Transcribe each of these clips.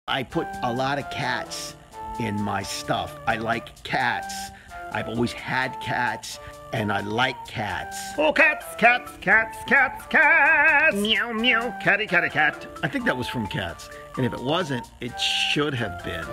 I put a lot of cats in my stuff. I like cats. I've always had cats, and I like cats. Oh, cats, cats, cats, cats, cats! Meow, meow, catty, catty, cat. I think that was from Cats. And if it wasn't, it should have been.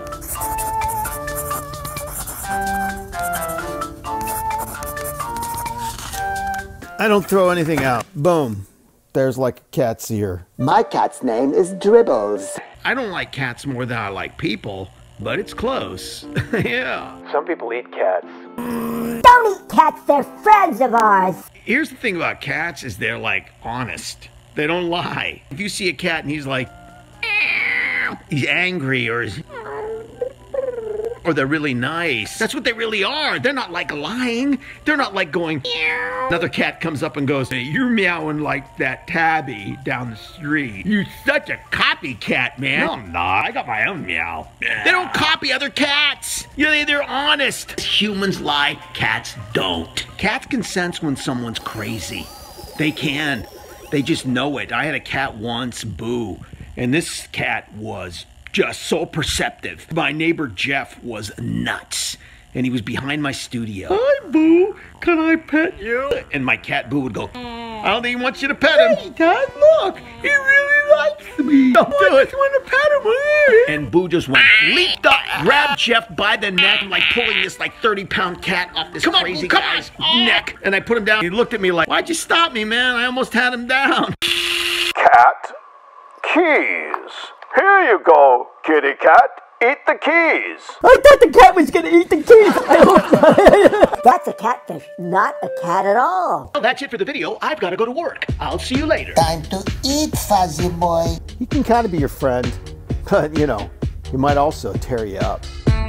I don't throw anything out. Boom. There's like a cat's ear. My cat's name is Dribbles. I don't like cats more than I like people, but it's close. Yeah. Some people eat cats. Don't eat cats, they're friends of ours. Here's the thing about cats is they're like honest. They don't lie. If you see a cat and he's like, he's angry or they're really nice. That's what they really are. They're not like lying. They're not like going, meow. Another cat comes up and goes, hey, you're meowing like that tabby down the street. You're such a copycat, man. No, I'm not. I got my own meow. They don't copy other cats. They're honest. Humans lie, cats don't. Cats can sense when someone's crazy. They can. They just know it. I had a cat once, Boo, and this cat was just so perceptive. My neighbor Jeff was nuts, and he was behind my studio. Hi, Boo. Can I pet you? And my cat Boo would go, I don't think he wants you to pet him. Hey, Dad, look. He really likes me. Don't do it. I want to pet him. And Boo just went, leaped up, grabbed Jeff by the neck, like pulling this like 30-pound cat off this crazy guy's neck. And I put him down. He looked at me like, why'd you stop me, man? I almost had him down. Cat keys. Here you go, kitty cat. Eat the keys. I thought the cat was gonna eat the keys. That's a catfish, not a cat at all. Well, that's it for the video. I've got to go to work. I'll see you later. Time to eat, fuzzy boy. He can kind of be your friend, but you know, he might also tear you up.